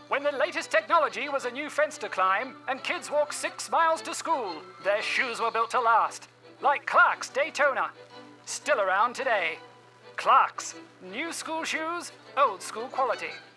When the latest technology was a new fence to climb and kids walked 6 miles to school, their shoes were built to last. Like Clark's Daytona. Still around today. Clark's. New school shoes, old school quality.